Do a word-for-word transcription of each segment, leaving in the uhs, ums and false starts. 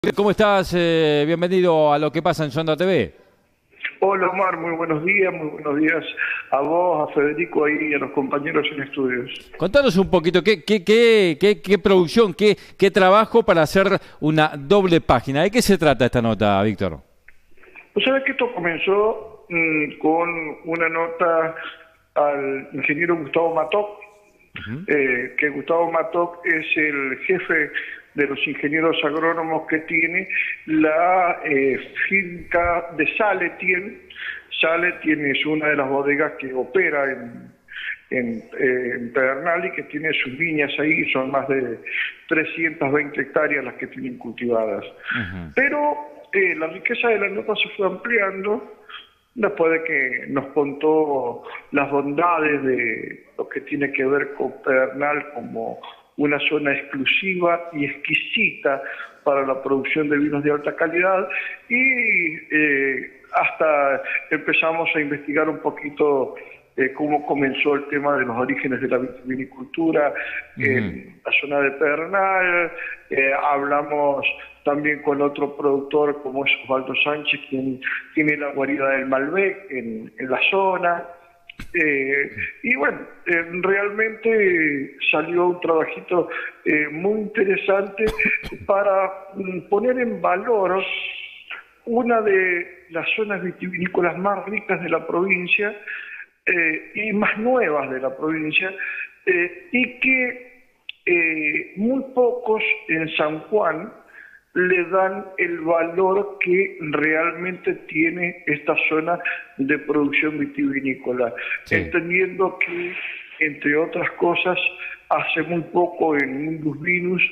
¿Cómo estás? Eh, bienvenido a Lo que pasa en Sonda T V. Hola Omar, muy buenos días, muy buenos días a vos, a Federico ahí y a los compañeros en estudios. Contanos un poquito, ¿qué, qué, qué, qué, qué producción, qué, qué trabajo para hacer una doble página? ¿De qué se trata esta nota, Víctor? Pues sabes que esto comenzó mmm, con una nota al ingeniero Gustavo Mattock, uh-huh. eh, que Gustavo Mattock es el jefe de los ingenieros agrónomos que tiene la eh, finca de Saletien. Saletien es una de las bodegas que opera en, en, eh, en Pedernal y que tiene sus viñas ahí, son más de trescientas veinte hectáreas las que tienen cultivadas. Uh-huh. Pero eh, la riqueza de la nota se fue ampliando después de que nos contó las bondades de lo que tiene que ver con Pedernal como una zona exclusiva y exquisita para la producción de vinos de alta calidad, y eh, hasta empezamos a investigar un poquito eh, cómo comenzó el tema de los orígenes de la vitivinicultura uh-huh. en la zona de Pedernal. Eh, hablamos también con otro productor como es Osvaldo Sánchez, quien tiene la guarida del Malbec en, en la zona. Eh, y bueno, eh, realmente salió un trabajito eh, muy interesante para mm, poner en valor una de las zonas vitivinícolas más ricas de la provincia eh, y más nuevas de la provincia, eh, y que eh, muy pocos en San Juan le dan el valor que realmente tiene esta zona de producción vitivinícola, sí. Entendiendo que, entre otras cosas, hace muy poco en Mundus Vinus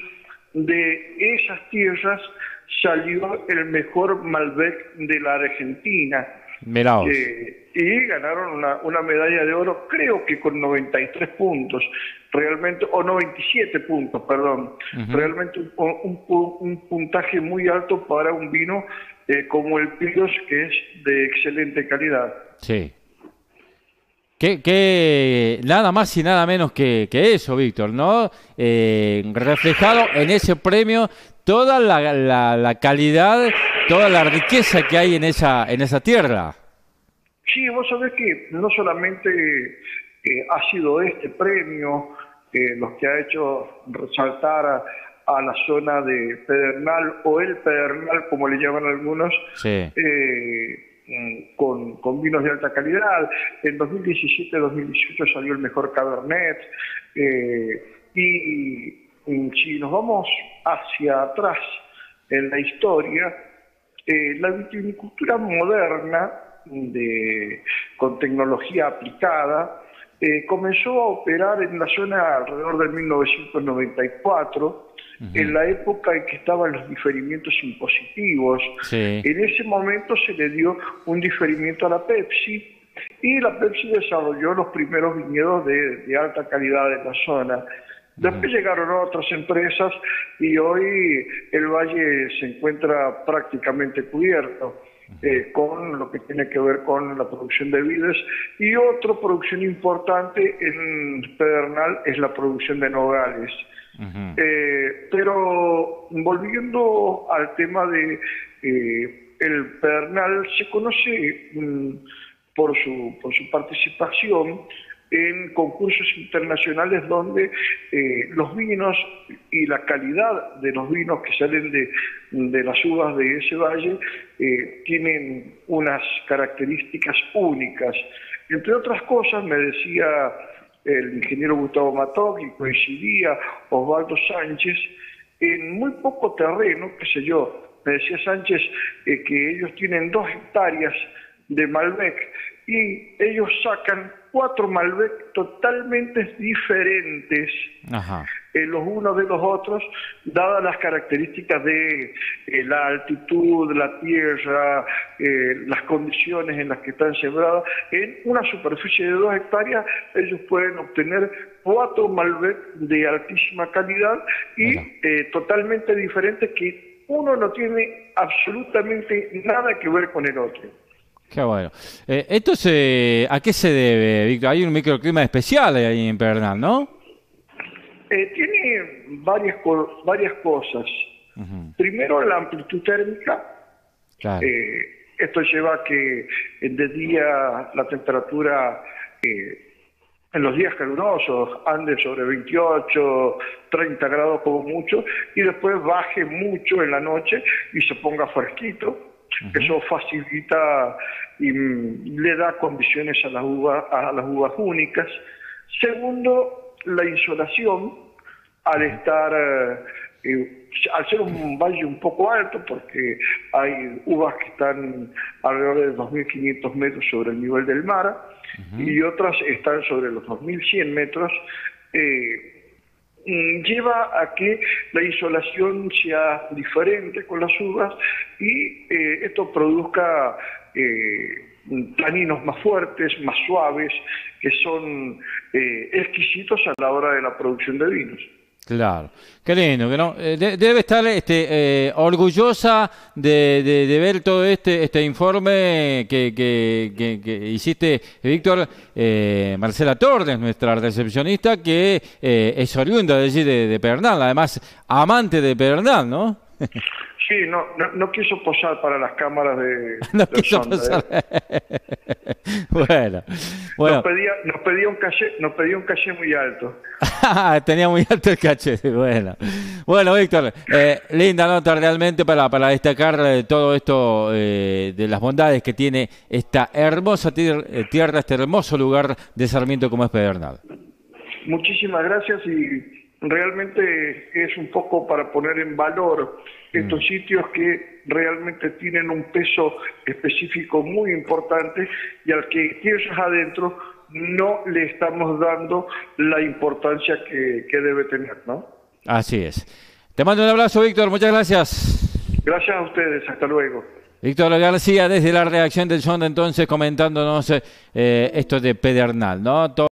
de esas tierras salió el mejor Malbec de la Argentina. Mirá vos. Eh, y ganaron una, una medalla de oro, creo que con noventa y tres puntos, realmente, o noventa y siete puntos, perdón, uh-huh. realmente un, un, un puntaje muy alto para un vino eh, como el Piros, que es de excelente calidad. Sí. Que, que nada más y nada menos que, que eso, Víctor, ¿no? Eh, reflejado en ese premio toda la, la, la calidad, toda la riqueza que hay en esa, en esa tierra. Sí, vos sabés que no solamente eh, ha sido este premio eh, los que ha hecho resaltar a, a la zona de Pedernal, o el Pedernal, como le llaman algunos, sí. eh, Con, con vinos de alta calidad. En dos mil diecisiete dos mil dieciocho salió el mejor Cabernet, eh, y, y si nos vamos hacia atrás en la historia, eh, la vitivinicultura moderna de, con tecnología aplicada eh, comenzó a operar en la zona alrededor del mil novecientos noventa y cuatro, uh-huh. en la época en que estaban los diferimientos impositivos. Sí. En ese momento se le dio un diferimiento a la Pepsi, y la Pepsi desarrolló los primeros viñedos de, de alta calidad en la zona. Después uh-huh. llegaron otras empresas y hoy el valle se encuentra prácticamente cubierto. Eh, con lo que tiene que ver con la producción de vides, y otra producción importante en Pedernal es la producción de nogales. Uh-huh. Eh, pero volviendo al tema de eh, el Pedernal, se conoce mm, por su por su participación en concursos internacionales donde eh, los vinos y la calidad de los vinos que salen de, de las uvas de ese valle eh, tienen unas características únicas. Entre otras cosas, me decía el ingeniero Gustavo Mattock, y coincidía Osvaldo Sánchez, en muy poco terreno, qué sé yo, me decía Sánchez eh, que ellos tienen dos hectáreas de Malbec, y ellos sacan cuatro Malbec totalmente diferentes, eh, los unos de los otros, dadas las características de eh, la altitud, la tierra, eh, las condiciones en las que están sembradas. En una superficie de dos hectáreas, ellos pueden obtener cuatro Malbec de altísima calidad y eh, totalmente diferentes, que uno no tiene absolutamente nada que ver con el otro. Qué bueno. Eh, ¿Esto se, a qué se debe, Víctor? Hay un microclima especial ahí en Pedernal, ¿no? Eh, tiene varias, varias cosas. Uh-huh. Primero, la amplitud térmica. Claro. Eh, esto lleva a que de día la temperatura eh, en los días calurosos ande sobre veintiocho, treinta grados como mucho, y después baje mucho en la noche y se ponga fresquito. Uh-huh. Eso facilita y le da condiciones a las uvas, a las uvas únicas. Segundo, la insolación, al estar, eh, al ser un valle un poco alto, porque hay uvas que están alrededor de dos mil quinientos metros sobre el nivel del mar, uh-huh, y otras están sobre los dos mil cien metros, eh, lleva a que la insolación sea diferente con las uvas y eh, esto produzca eh, taninos más fuertes, más suaves, que son eh, exquisitos a la hora de la producción de vinos. Claro, qué lindo, que no, eh, de, debe estar este, eh, orgullosa de, de, de ver todo este este informe que, que, que, que hiciste, Víctor. eh, Marcela Torres, nuestra recepcionista, que eh, es oriunda de allí de, de Pedernal, además amante de Pedernal, ¿no? Sí, no, no, no quiso posar para las cámaras de, no de quiso Sonda, posar. ¿eh? bueno, bueno. Nos pedía, nos pedía un caché, nos pedía un caché muy alto. Tenía muy alto el caché, bueno. Bueno, Víctor, eh, linda nota realmente para, para destacar eh, todo esto eh, de las bondades que tiene esta hermosa tier, eh, tierra, este hermoso lugar de Sarmiento como es Pedernal. Muchísimas gracias, y realmente es un poco para poner en valor estos mm. sitios que realmente tienen un peso específico muy importante y al que tierras adentro no le estamos dando la importancia que, que debe tener, ¿no? Así es. Te mando un abrazo, Víctor. Muchas gracias. Gracias a ustedes. Hasta luego. Víctor García, desde la redacción del Sonda, entonces, comentándonos eh, esto de Pedernal, ¿no? Todo